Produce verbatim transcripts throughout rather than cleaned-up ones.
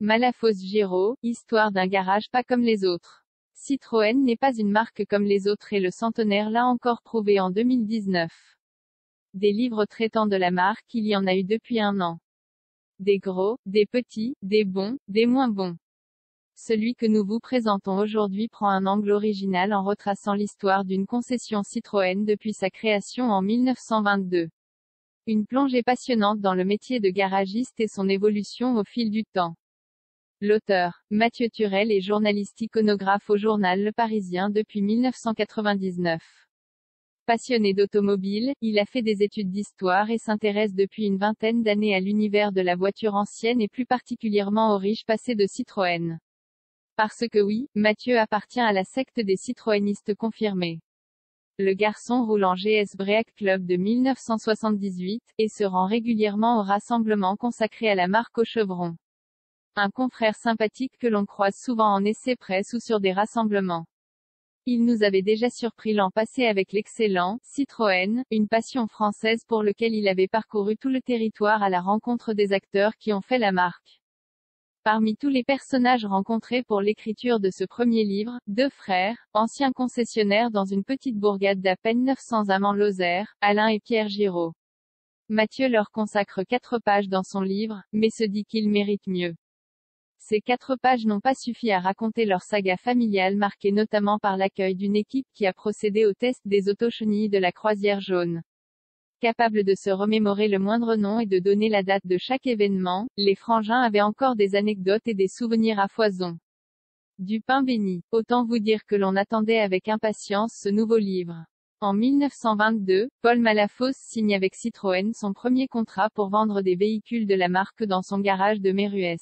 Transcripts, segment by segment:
Malafosse-Giraud, histoire d'un garage pas comme les autres. Citroën n'est pas une marque comme les autres et le centenaire l'a encore prouvé en deux mille dix-neuf. Des livres traitant de la marque, il y en a eu depuis un an. Des gros, des petits, des bons, des moins bons. Celui que nous vous présentons aujourd'hui prend un angle original en retraçant l'histoire d'une concession Citroën depuis sa création en mille neuf cent vingt-deux. Une plongée passionnante dans le métier de garagiste et son évolution au fil du temps. L'auteur, Mathieu Turel, est journaliste iconographe au journal Le Parisien depuis mille neuf cent quatre-vingt-dix-neuf. Passionné d'automobile, il a fait des études d'histoire et s'intéresse depuis une vingtaine d'années à l'univers de la voiture ancienne et plus particulièrement au riche passé de Citroën. Parce que oui, Mathieu appartient à la secte des citroënistes confirmés. Le garçon roule en G S Break Club de mille neuf cent soixante-dix-huit, et se rend régulièrement aux rassemblements consacrés à la marque au chevron. Un confrère sympathique que l'on croise souvent en essai presse ou sur des rassemblements. Il nous avait déjà surpris l'an passé avec l'excellent Citroën, une passion française pour lequel il avait parcouru tout le territoire à la rencontre des acteurs qui ont fait la marque. Parmi tous les personnages rencontrés pour l'écriture de ce premier livre, deux frères, anciens concessionnaires dans une petite bourgade d'à peine neuf cents âmes en Lozère, Alain et Pierre Giraud. Mathieu leur consacre quatre pages dans son livre, mais se dit qu'il mérite mieux. Ces quatre pages n'ont pas suffi à raconter leur saga familiale marquée notamment par l'accueil d'une équipe qui a procédé au test des autochenilles de la croisière jaune. Capable de se remémorer le moindre nom et de donner la date de chaque événement, les frangins avaient encore des anecdotes et des souvenirs à foison. Du pain béni. Autant vous dire que l'on attendait avec impatience ce nouveau livre. En mille neuf cent vingt-deux, Paul Malafosse signe avec Citroën son premier contrat pour vendre des véhicules de la marque dans son garage de Méruès.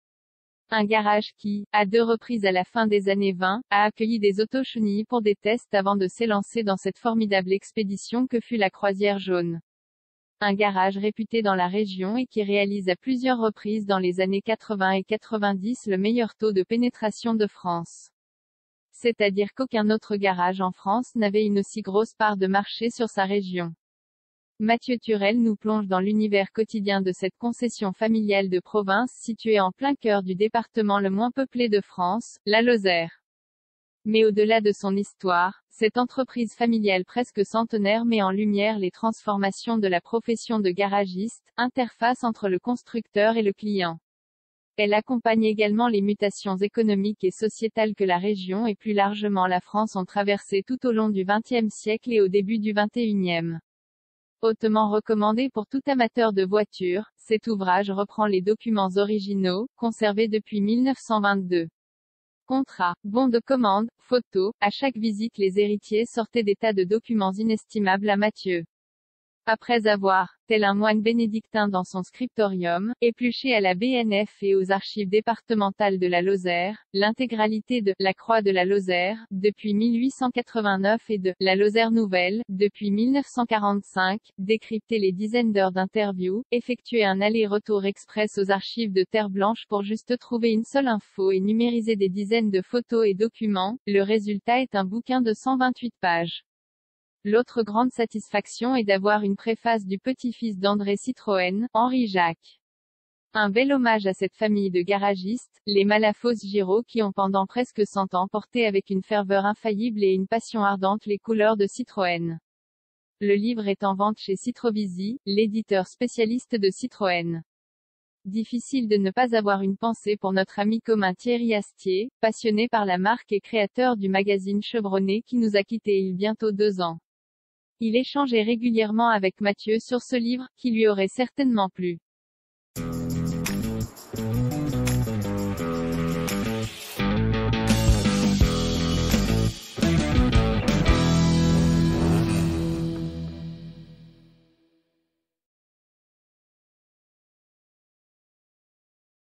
Un garage qui, à deux reprises à la fin des années vingt, a accueilli des autochenilles pour des tests avant de s'élancer dans cette formidable expédition que fut la croisière jaune. Un garage réputé dans la région et qui réalise à plusieurs reprises dans les années quatre-vingts et quatre-vingt-dix le meilleur taux de pénétration de France. C'est-à-dire qu'aucun autre garage en France n'avait une aussi grosse part de marché sur sa région. Mathieu Turel nous plonge dans l'univers quotidien de cette concession familiale de province située en plein cœur du département le moins peuplé de France, la Lozère. Mais au-delà de son histoire, cette entreprise familiale presque centenaire met en lumière les transformations de la profession de garagiste, interface entre le constructeur et le client. Elle accompagne également les mutations économiques et sociétales que la région et plus largement la France ont traversées tout au long du vingtième siècle et au début du vingt et unième. Hautement recommandé pour tout amateur de voitures, cet ouvrage reprend les documents originaux, conservés depuis mille neuf cent vingt-deux. Contrats, bons de commande, photos, à chaque visite les héritiers sortaient des tas de documents inestimables à Mathieu. Après avoir, tel un moine bénédictin dans son scriptorium, épluché à la B N F et aux archives départementales de la Lozère, l'intégralité de La Croix de la Lozère, depuis mille huit cent quatre-vingt-neuf et de La Lozère Nouvelle, depuis mille neuf cent quarante-cinq, décrypter les dizaines d'heures d'interviews, effectuer un aller-retour express aux archives de Terre Blanche pour juste trouver une seule info et numériser des dizaines de photos et documents, le résultat est un bouquin de cent vingt-huit pages. L'autre grande satisfaction est d'avoir une préface du petit-fils d'André Citroën, Henri Jacques. Un bel hommage à cette famille de garagistes, les Malafosse-Giraud qui ont pendant presque cent ans porté avec une ferveur infaillible et une passion ardente les couleurs de Citroën. Le livre est en vente chez Citrovisy, l'éditeur spécialiste de Citroën. Difficile de ne pas avoir une pensée pour notre ami commun Thierry Astier, passionné par la marque et créateur du magazine Chevronné qui nous a quittés il y a bientôt deux ans. Il échangeait régulièrement avec Mathieu sur ce livre, qui lui aurait certainement plu.